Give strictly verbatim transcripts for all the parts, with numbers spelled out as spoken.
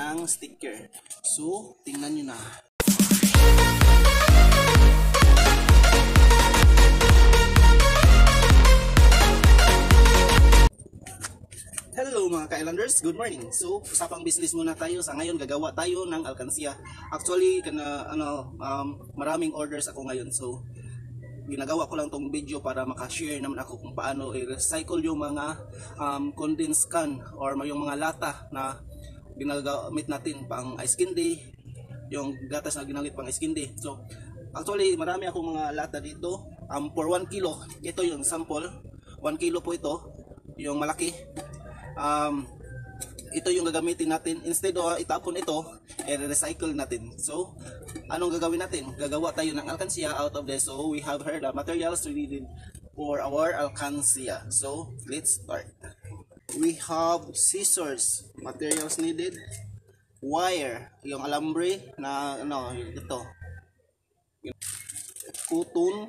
ng sticker. So, tingnan nyo na. Hello mga ka-islanders, good morning. So, usapang business muna tayo. Sa ngayon gagawa tayo ng alkansya. Actually, kana ano um, maraming orders ako ngayon. So, ginagawa ko lang tong video para maka-share naman ako kung paano i-recycle yung mga um, condensed can or yung mga lata na ginagamit natin pang ice candy, yung gatas na ginamit pang ice candy. So, actually, marami akong mga lata dito. Um, for one kilo, ito yung sample. one kilo po ito, yung malaki. Um, ito yung gagamitin natin. Instead of itapon ito, i-recycle natin. So, anong gagawin natin? Gagawa tayo ng alkansya out of this. So, we have here the materials we needed for our alkansya. So, let's start. We have scissors, materials needed. Wire, yung alambre na ano, ito. Cotton.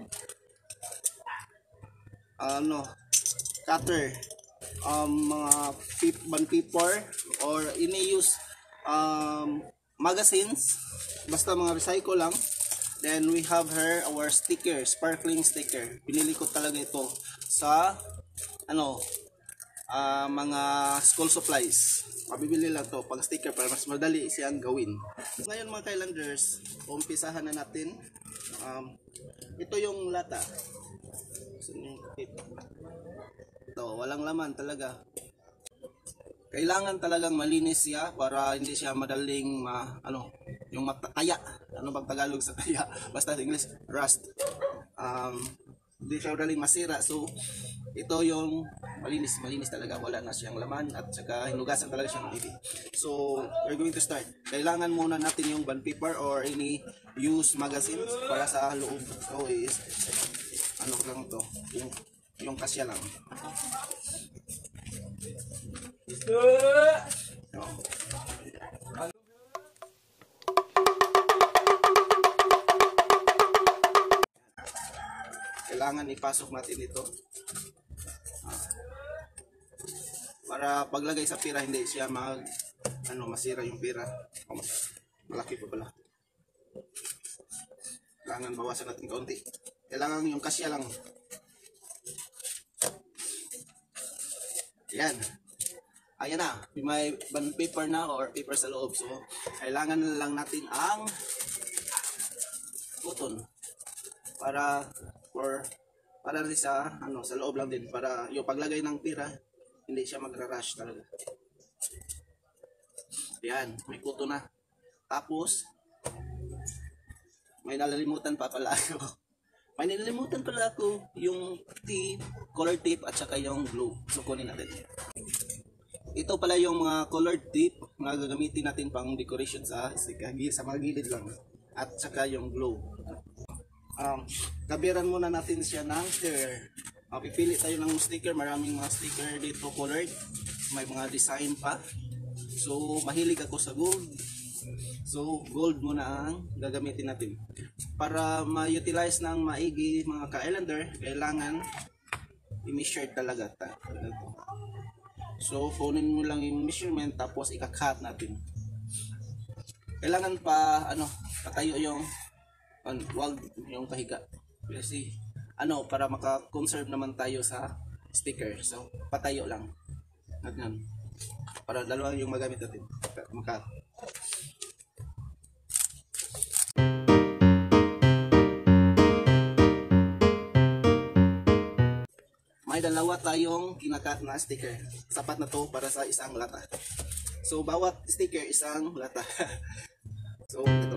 Ano, cutter. Um, mga bond paper or ini-use um, magazines, basta mga recycle lang. Then we have here our sticker, sparkling sticker. Pinili ko talaga ito sa ano uh, mga school supplies. Mabibili lang to pang sticker para mas madali siyang gawin. Ngayon mga ka-islanders, umpisahan na natin. Um, ito yung lata. Ito, walang laman talaga. Kailangan talagang malinis siya para hindi siya madaling ma, ano, yung mataya. Ano bang Tagalog sa taya? Basta English, rust. Um, hindi siya madaling masira. So, ito yung malinis, malinis talaga. Wala na siyang laman at saka hinugasan talaga siya ng ibig. So, we're going to start. Kailangan muna natin yung bond paper or any used magazines para sa loob. So, is, ano lang to, yung yung kasya lang. So, kailangan ipasok natin ito para paglagay sa pira hindi siya mag ano masira yung pira. Oh, malaki pa pala. Kailangan bawasan natin kaunti. Kailangan yung kasya lang. Yan. Ayan na. May bond paper na or paper sa loob. So, kailangan na lang natin ang cotton. Para for para rin sa ano sa loob lang din para yung paglagay ng pira hindi siya magra-rush talaga. Yan, may cotton na. Tapos may nalilimutan pa pala ako. May nililimutan pala ako yung tape, color tape at saka yung glue. So kunin natin. Ito pala yung mga colored tape na gagamitin natin pang decoration sa sa mga gilid lang. At saka yung glue. Um, kabiran muna natin siya ng sticker. Uh, pipili tayo ng sticker. Maraming mga sticker dito colored. May mga design pa. So mahilig ako sa gold. So gold muna ang gagamitin natin. Para ma-utilize ng maigi mga ka-islander, kailangan i-measure talaga. So, kunin mo lang yung measurement tapos ika-cut natin. Kailangan pa, ano, patayo yung, ano, wag yung pahiga. Kasi, ano, para maka-conserve naman tayo sa sticker. So, patayo lang. Ganyan. Para dalawa yung magamit natin. Maka may dalawa tayong kinakat na sticker. Sapat na to para sa isang lata. So, bawat sticker isang lata. So, ito.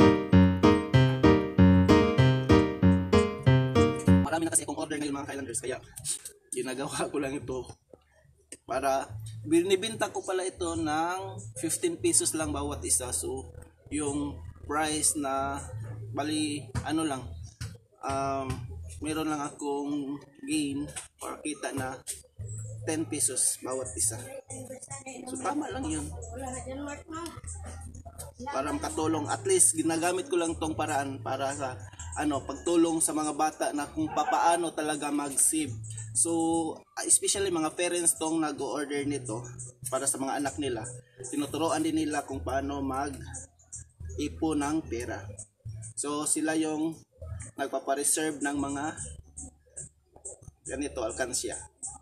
Marami na kasi akong order ngayon mga ka-islanders. Kaya, ginagawa ko lang ito. Para, binibinta ko pala ito ng fifteen pesos lang bawat isa. So, yung price na, bali, ano lang, um, meron lang akong gain or kita na ten pesos bawat isa. So tama lang yun. para makatulong. At least ginagamit ko lang tong paraan para sa ano pagtulong sa mga bata na kung papaano talaga mag-save. So especially mga parents tong nag-order nito para sa mga anak nila, tinuturoan din nila kung paano mag-ipon ng pera. So sila yung nagpapa-reserve ng mga ganito alkansya.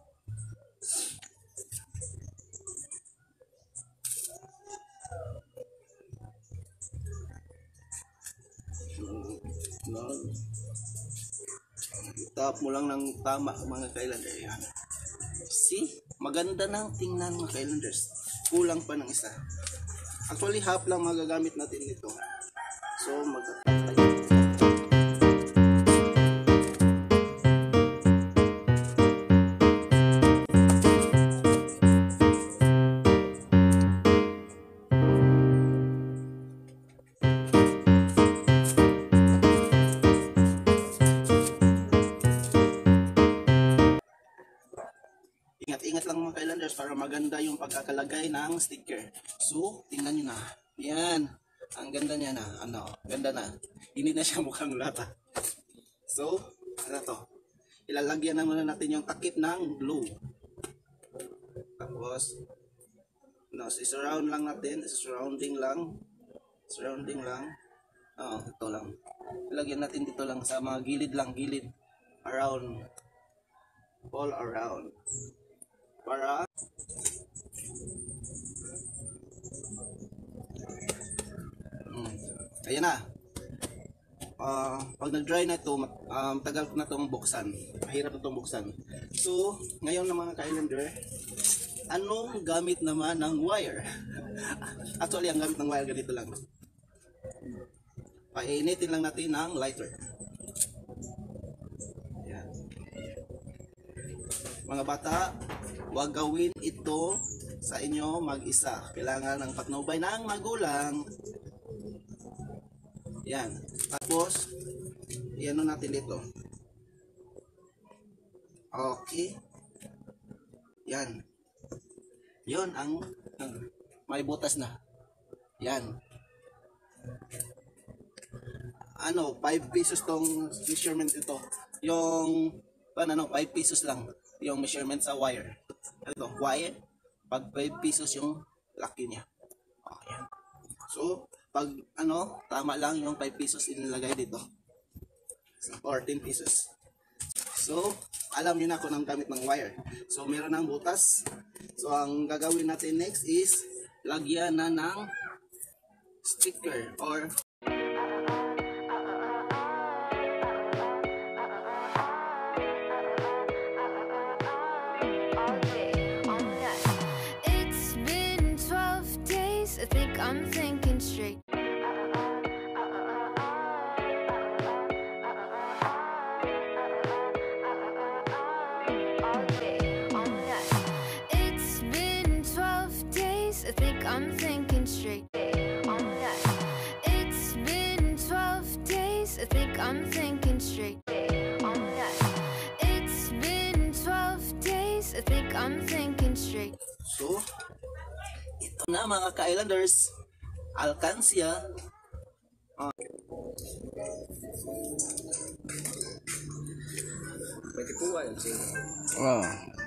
Tap mo lang ng tama mga ka-Islanders. Ayan. See? Maganda nang tingnan mga ka-Islanders. Kulang pa ng isa. Actually half lang magagamit natin nito. So magtatapos tayo. Ingat-ingat lang mga ka-Islanders para maganda yung pagkakalagay ng sticker. So, tingnan nyo na. Yan. Ang ganda niya na. Ano, ganda na. Hindi na siya mukhang lata. So, ano to? Ilalagyan na muna natin yung takip ng glue. Tapos, no, surround lang natin. Surrounding lang. Surrounding lang. Oh, ito lang. Ilagyan natin dito lang sa mga gilid lang. Gilid. Around. All around. Para hmm. Ayan na. Uh, pag nag-dry na ito, um, tagal na itong buksan. Mahirap na itong buksan. So, ngayon na mga ka-Islander, anong gamit naman ng wire? Actually, ang gamit ng wire ganito lang. Painitin lang natin ng lighter. Ayan. Mga bata, huwag gawin ito sa inyo mag-isa. Kailangan ng patnubay ng magulang. Yan. Tapos, iano natin dito. Okay. Yan. Yon ang, ang may butas na. Yan. Ano, five pesos tong measurement ito. Yung, paano, ano, five pesos lang yung measurement sa wire. Ito, wire, pag five pesos yung laki niya. Ayan. So, pag ano, tama lang yung five pesos inilagay dito. fourteen pesos. So, alam niyo na kung anong gamit ng wire. So, meron ng butas. So, ang gagawin natin next is lagyan na ng sticker or I think I'm thinking straight. It's been twelve days. I think I'm thinking straight. It's been twelve days. I think I'm thinking straight. It's been twelve days. I think I'm thinking straight. So, ito na mga ka-Islanders, alkansya. Uh, Pwede po ba yun? oh.